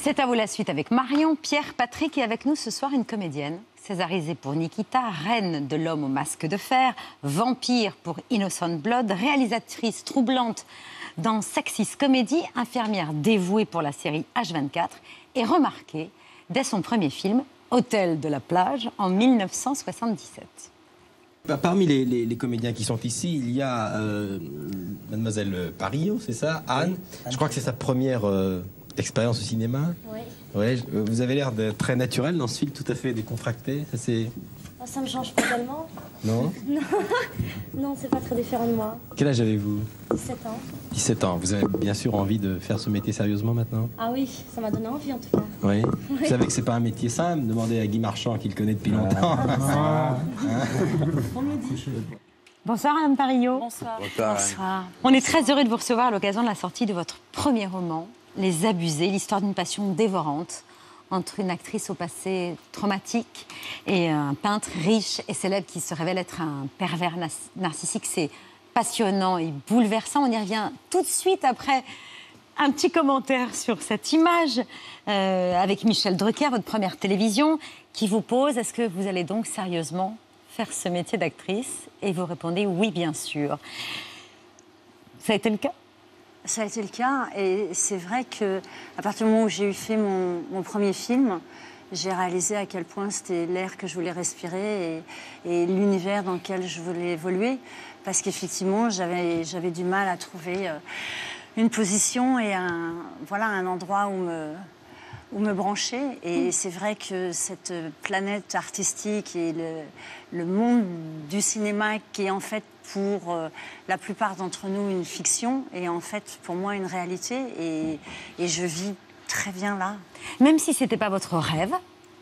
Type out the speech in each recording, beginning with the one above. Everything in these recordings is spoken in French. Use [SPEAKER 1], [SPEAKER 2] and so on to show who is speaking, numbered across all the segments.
[SPEAKER 1] C'est à vous la suite avec Marion, Pierre, Patrick et avec nous ce soir une comédienne. Césarisée pour Nikita, reine de l'homme au masque de fer, vampire pour Innocent Blood, réalisatrice troublante dans Sexist Comedy, infirmière dévouée pour la série H24 et remarquée dès son premier film, Hôtel de la plage, en 1977.
[SPEAKER 2] Parmi les comédiens qui sont ici, il y a Mademoiselle Parillo, c'est ça, Anne. Je crois que c'est sa première expérience au cinéma.
[SPEAKER 3] Oui.
[SPEAKER 2] Ouais, vous avez l'air de très naturel dans ce film, tout à fait décontracté.
[SPEAKER 3] Ça me change pas tellement.
[SPEAKER 2] Non.
[SPEAKER 3] Non, c'est pas très différent de moi.
[SPEAKER 2] Quel âge avez-vous?
[SPEAKER 3] 17 ans.
[SPEAKER 2] 17 ans. Vous avez bien sûr envie de faire ce métier sérieusement maintenant?
[SPEAKER 3] Ah oui, ça m'a donné envie en tout cas.
[SPEAKER 2] Oui. Vous savez que c'est pas un métier simple. Demandez à Guy Marchand qui le connaît depuis longtemps.
[SPEAKER 3] On me le dit.
[SPEAKER 1] Bonsoir Anne Parillo.
[SPEAKER 3] Bonsoir.
[SPEAKER 1] Bonsoir. On est très heureux de vous recevoir à l'occasion de la sortie de votre premier roman, Les Abusés, l'histoire d'une passion dévorante entre une actrice au passé traumatique et un peintre riche et célèbre qui se révèle être un pervers narcissique. C'est passionnant et bouleversant. On y revient tout de suite après un petit commentaire sur cette image avec Michel Drucker, votre première télévision, qui vous pose: est-ce que vous allez donc sérieusement faire ce métier d'actrice? Et vous répondez: oui, bien sûr. Ça a été le cas?
[SPEAKER 4] Ça a été le cas, et c'est vrai qu'à partir du moment où j'ai eu fait mon premier film, j'ai réalisé à quel point c'était l'air que je voulais respirer et l'univers dans lequel je voulais évoluer. Parce qu'effectivement, j'avais du mal à trouver une position et un endroit où me brancher. Et c'est vrai que cette planète artistique et le monde du cinéma, qui est en fait pour la plupart d'entre nous une fiction, est en fait pour moi une réalité. Et je vis très bien là.
[SPEAKER 1] Même si ce n'était pas votre rêve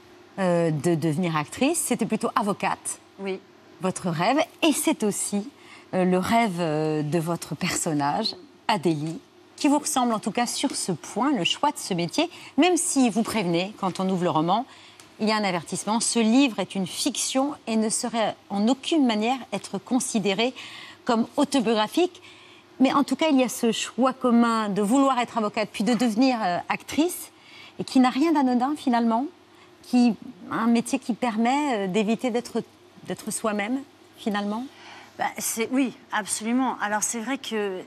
[SPEAKER 1] de devenir actrice, c'était plutôt avocate.
[SPEAKER 4] Oui.
[SPEAKER 1] Votre rêve. Et c'est aussi le rêve de votre personnage, Adélie, qui vous ressemble en tout cas sur ce point, le choix de ce métier, même si vous prévenez, quand on ouvre le roman, il y a un avertissement: ce livre est une fiction et ne saurait en aucune manière être considéré comme autobiographique. Mais en tout cas, il y a ce choix commun de vouloir être avocate puis de devenir actrice, et qui n'a rien d'anodin finalement, un métier qui permet d'éviter d'être soi-même finalement.
[SPEAKER 4] Oui, absolument. Alors c'est vrai que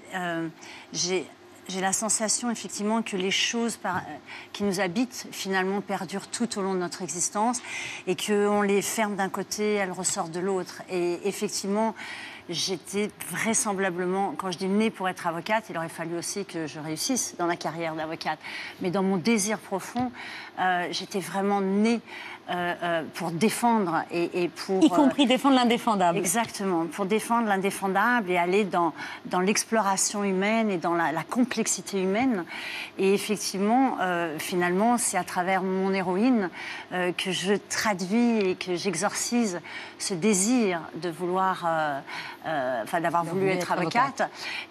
[SPEAKER 4] j'ai la sensation effectivement que les choses qui nous habitent finalement perdurent tout au long de notre existence et qu'on les ferme d'un côté, elles ressortent de l'autre. Et effectivement, j'étais vraisemblablement, quand je dis née pour être avocate, il aurait fallu aussi que je réussisse dans la carrière d'avocate. Mais dans mon désir profond, j'étais vraiment née pour défendre et pour...
[SPEAKER 1] Y compris défendre l'indéfendable.
[SPEAKER 4] Exactement, pour défendre l'indéfendable et aller dans l'exploration humaine et dans la complexité humaine. Et effectivement, finalement, c'est à travers mon héroïne que je traduis et que j'exorcise ce désir de vouloir... d'avoir voulu être avocate.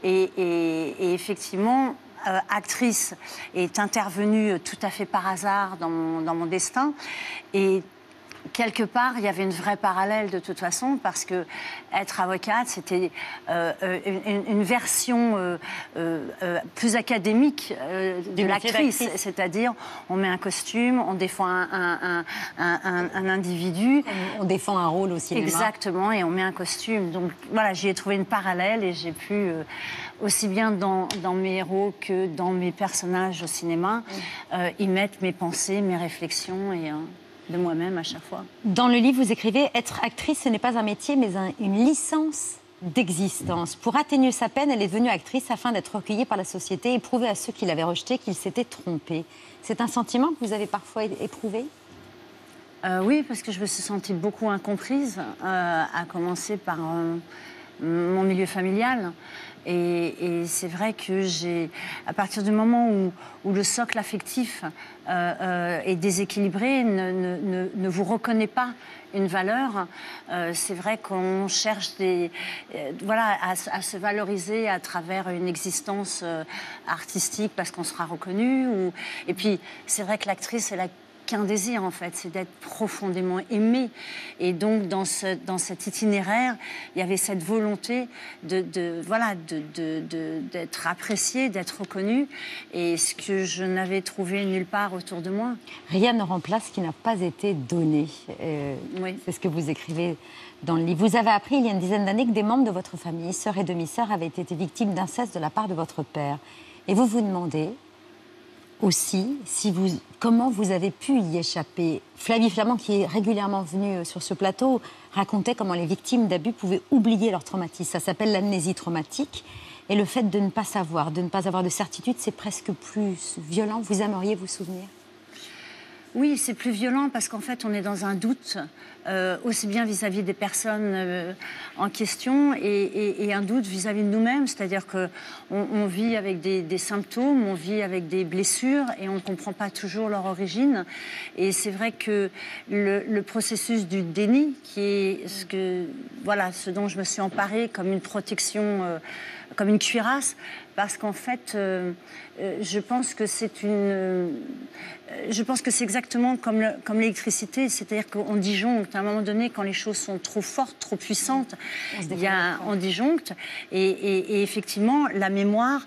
[SPEAKER 4] Et effectivement... actrice est intervenue tout à fait par hasard dans mon destin. Et quelque part, il y avait une vraie parallèle de toute façon, parce que être avocate, c'était une version plus académique de l'actrice. C'est-à-dire, on met un costume, on défend un individu.
[SPEAKER 1] On défend un rôle au cinéma.
[SPEAKER 4] Exactement, et on met un costume. Donc voilà, j'y ai trouvé une parallèle et j'ai pu... aussi bien dans mes héros que dans mes personnages au cinéma, y mettre mes pensées, mes réflexions et de moi-même à chaque fois.
[SPEAKER 1] Dans le livre, vous écrivez: être actrice, ce n'est pas un métier, mais une licence d'existence. Pour atténuer sa peine, elle est devenue actrice afin d'être recueillie par la société et prouver à ceux qui l'avaient rejetée qu'ils s'étaient trompés. C'est un sentiment que vous avez parfois éprouvé?
[SPEAKER 4] Oui, parce que je me suis sentie beaucoup incomprise, à commencer par mon milieu familial. Et c'est vrai que à partir du moment où le socle affectif est déséquilibré, ne vous reconnaît pas une valeur, c'est vrai qu'on cherche à se valoriser à travers une existence artistique parce qu'on sera reconnu. Et puis, c'est vrai que l'actrice est la qu'un désir, en fait, c'est d'être profondément aimé. Et donc, dans cet itinéraire, il y avait cette volonté d'être apprécié, d'être reconnu, et ce que je n'avais trouvé nulle part autour de moi.
[SPEAKER 1] Rien ne remplace ce qui n'a pas été donné.
[SPEAKER 4] Oui.
[SPEAKER 1] C'est ce que vous écrivez dans le livre. Vous avez appris il y a une dizaine d'années que des membres de votre famille, sœurs et demi-sœurs, avaient été victimes d'inceste de la part de votre père. Et vous vous demandez aussi comment vous avez pu y échapper. Flavie Flament, qui est régulièrement venue sur ce plateau, racontait comment les victimes d'abus pouvaient oublier leur traumatisme. Ça s'appelle l'amnésie traumatique. Et le fait de ne pas savoir, de ne pas avoir de certitude, c'est presque plus violent. Vous aimeriez vous souvenir ?
[SPEAKER 4] Oui, c'est plus violent parce qu'en fait, on est dans un doute, aussi bien vis-à-vis des personnes en question et un doute vis-à-vis de nous-mêmes. C'est-à-dire qu'on vit avec des symptômes, on vit avec des blessures et on ne comprend pas toujours leur origine. Et c'est vrai que le processus du déni, qui est ce dont je me suis emparée comme une protection, comme une cuirasse, parce qu'en fait, je pense que c'est exactement comme l'électricité, c'est-à-dire qu'on disjoncte. À un moment donné, quand les choses sont trop fortes, trop puissantes, on disjoncte. Et effectivement, la mémoire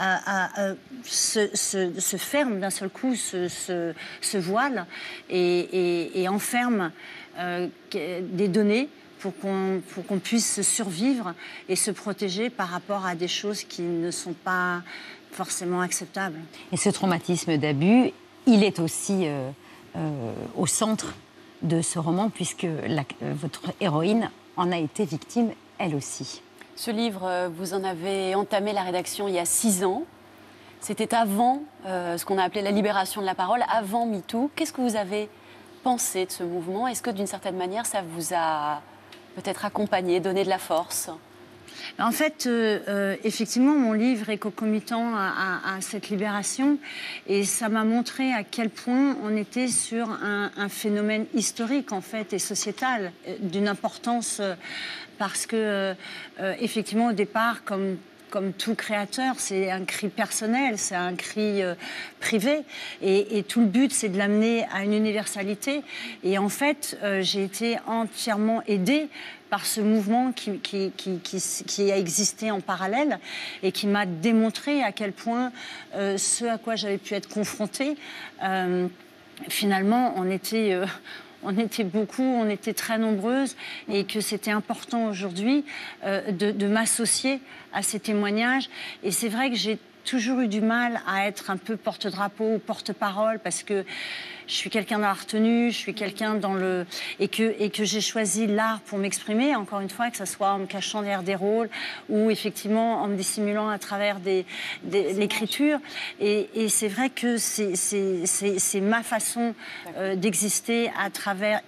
[SPEAKER 4] se ferme d'un seul coup, se voile et enferme des données pour qu'on puisse survivre et se protéger par rapport à des choses qui ne sont pas forcément acceptables.
[SPEAKER 1] Et ce traumatisme d'abus, il est aussi au centre de ce roman, puisque votre héroïne en a été victime, elle aussi.
[SPEAKER 5] Ce livre, vous en avez entamé la rédaction il y a 6 ans. C'était avant ce qu'on a appelé la libération de la parole, avant MeToo. Qu'est-ce que vous avez pensé de ce mouvement? Est-ce que d'une certaine manière, ça vous a peut-être accompagné, donné de la force?
[SPEAKER 4] En fait, effectivement, mon livre est concomitant à cette libération et ça m'a montré à quel point on était sur un phénomène historique, en fait, et sociétal, d'une importance parce que, effectivement, au départ, comme tout créateur, c'est un cri personnel, c'est un cri privé. Et tout le but, c'est de l'amener à une universalité. Et en fait, j'ai été entièrement aidée par ce mouvement qui a existé en parallèle et qui m'a démontré à quel point ce à quoi j'avais pu être confrontée, finalement, on était beaucoup, on était très nombreuses et que c'était important aujourd'hui de m'associer à ces témoignages. Et c'est vrai que j'ai toujours eu du mal à être un peu porte-drapeau ou porte-parole parce que je suis quelqu'un dans la retenue, je suis quelqu'un dans le... Et que j'ai choisi l'art pour m'exprimer, encore une fois, que ce soit en me cachant derrière des rôles ou effectivement en me dissimulant à travers l'écriture. Et c'est vrai que c'est ma façon d'exister à travers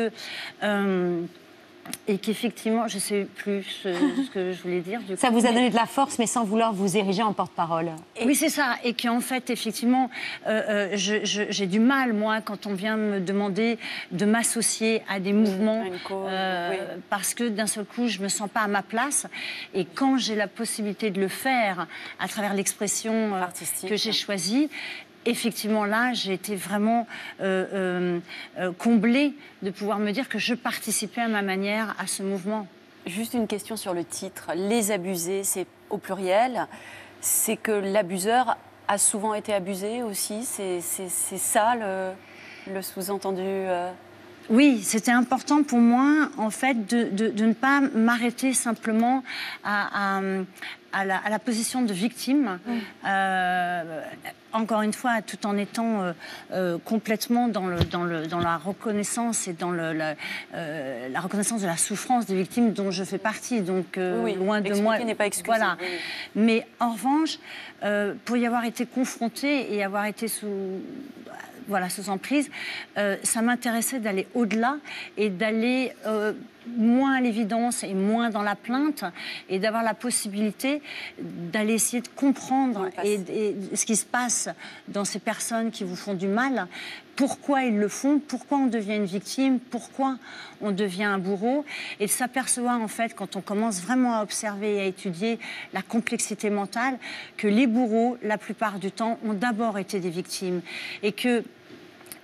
[SPEAKER 4] et qu'effectivement, je ne sais plus ce que je voulais dire.
[SPEAKER 1] Ça vous a donné de la force, mais sans vouloir vous ériger en porte-parole.
[SPEAKER 4] Oui, c'est ça. Et qu'en fait, effectivement, j'ai du mal, moi, quand on vient me demander de m'associer à des mouvements, parce que d'un seul coup, je ne me sens pas à ma place. Et quand j'ai la possibilité de le faire à travers l'expression que j'ai choisie, effectivement, là, j'ai été vraiment comblée de pouvoir me dire que je participais à ma manière à ce mouvement.
[SPEAKER 5] Juste une question sur le titre. Les abusés, c'est au pluriel. C'est que l'abuseur a souvent été abusé aussi. C'est ça le sous-entendu
[SPEAKER 4] Oui, c'était important pour moi, en fait, de ne pas m'arrêter simplement à la position de victime. Encore une fois, tout en étant complètement dans la reconnaissance et dans la reconnaissance de la souffrance des victimes dont je fais partie. Donc, loin de moi.
[SPEAKER 5] N'est pas excusé.
[SPEAKER 4] Voilà. Oui. Mais en revanche, pour y avoir été confrontée et avoir été sous emprise, ça m'intéressait d'aller au-delà et d'aller moins à l'évidence et moins dans la plainte et d'avoir la possibilité d'aller essayer de comprendre et ce qui se passe dans ces personnes qui vous font du mal, pourquoi ils le font, pourquoi on devient une victime, pourquoi on devient un bourreau, et de s'apercevoir en fait, quand on commence vraiment à observer et à étudier la complexité mentale, que les bourreaux, la plupart du temps, ont d'abord été des victimes et que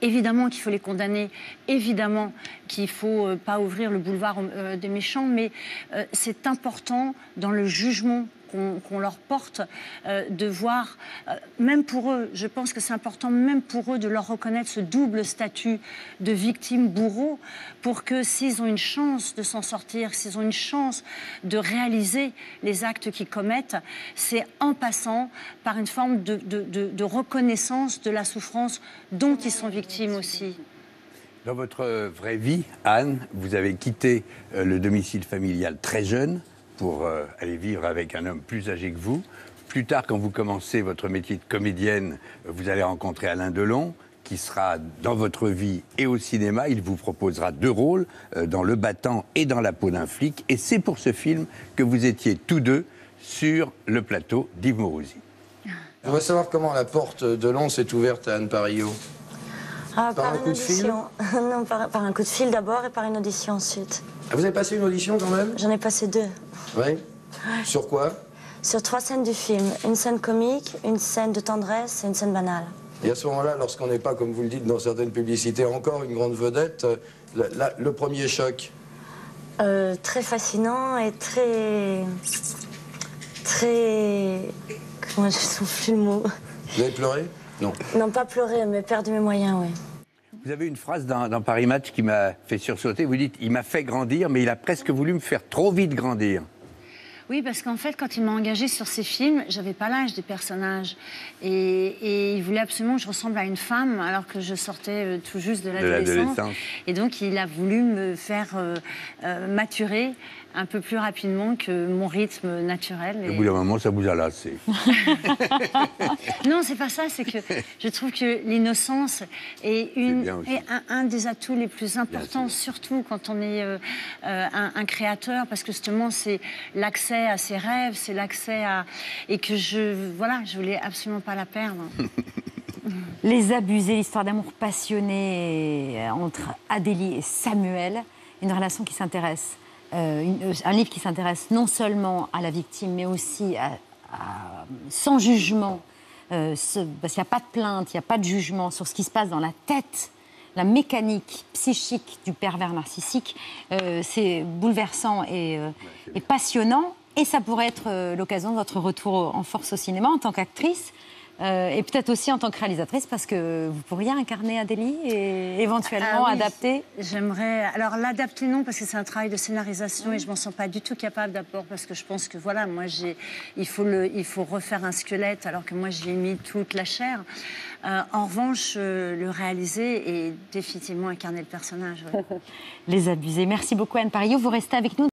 [SPEAKER 4] Évidemment qu'il faut les condamner, évidemment qu'il ne faut pas ouvrir le boulevard des méchants, mais c'est important dans le jugement qu'on leur porte, de voir, même pour eux, je pense que c'est important, même pour eux, de leur reconnaître ce double statut de victime-bourreau, pour que s'ils ont une chance de s'en sortir, s'ils ont une chance de réaliser les actes qu'ils commettent, c'est en passant par une forme de reconnaissance de la souffrance dont ils sont victimes aussi.
[SPEAKER 6] Dans votre vraie vie, Anne, vous avez quitté le domicile familial très jeune pour aller vivre avec un homme plus âgé que vous. Plus tard, quand vous commencez votre métier de comédienne, vous allez rencontrer Alain Delon, qui sera dans votre vie et au cinéma. Il vous proposera 2 rôles, dans Le Battant et dans La peau d'un flic. Et c'est pour ce film que vous étiez tous deux sur le plateau d'Yves Morosi.
[SPEAKER 7] On va savoir comment la porte de Delon s'est ouverte à Anne Parillo.
[SPEAKER 3] Par
[SPEAKER 7] un coup de fil ?
[SPEAKER 3] Non, par un coup de fil d'abord et par une audition ensuite.
[SPEAKER 7] Ah, vous avez passé une audition quand même ?
[SPEAKER 3] J'en ai passé 2.
[SPEAKER 7] Oui. Sur quoi ?
[SPEAKER 3] Sur 3 scènes du film. Une scène comique, une scène de tendresse et une scène banale.
[SPEAKER 7] Et à ce moment-là, lorsqu'on n'est pas, comme vous le dites dans certaines publicités, encore une grande vedette, le premier choc.
[SPEAKER 3] Très fascinant et très... Comment je souffle le mot ?
[SPEAKER 7] Vous avez pleuré ? Non.
[SPEAKER 3] Non, pas pleurer, mais perdu mes moyens, oui.
[SPEAKER 6] Vous avez une phrase dans Paris Match qui m'a fait sursauter. Vous dites « Il m'a fait grandir, mais il a presque voulu me faire trop vite grandir ».
[SPEAKER 4] Oui, parce qu'en fait, quand il m'a engagée sur ces films, j'avais pas l'âge des personnages. Et il voulait absolument que je ressemble à une femme, alors que je sortais tout juste de l'adolescence. Et donc, il a voulu me faire maturer un peu plus rapidement que mon rythme naturel.
[SPEAKER 6] Et au bout d'un moment, ça vous a lassé.
[SPEAKER 4] Non, c'est pas ça. C'est que je trouve que l'innocence est un des atouts les plus importants, surtout quand on est un créateur, parce que justement, c'est l'accès à ses rêves, c'est l'accès à... Et que je voulais absolument pas la perdre.
[SPEAKER 1] Les Abusés, l'histoire d'amour passionné entre Adélie et Samuel, une relation qui s'intéresse, un livre qui s'intéresse non seulement à la victime, mais aussi sans jugement, parce qu'il n'y a pas de plainte, il n'y a pas de jugement sur ce qui se passe dans la tête, la mécanique psychique du pervers narcissique. C'est bouleversant et passionnant. Et ça pourrait être l'occasion de votre retour en force au cinéma en tant qu'actrice. Et peut-être aussi en tant que réalisatrice, parce que vous pourriez incarner Adélie et éventuellement adapter.
[SPEAKER 4] J'aimerais... Alors l'adapter, non, parce que c'est un travail de scénarisation et je m'en sens pas du tout capable d'abord, parce que je pense que voilà, moi il faut refaire un squelette, alors que moi j'y ai mis toute la chair. En revanche, le réaliser et définitivement incarner le personnage. Ouais.
[SPEAKER 1] Les Abusés. Merci beaucoup Anne Parillo. Vous restez avec nous.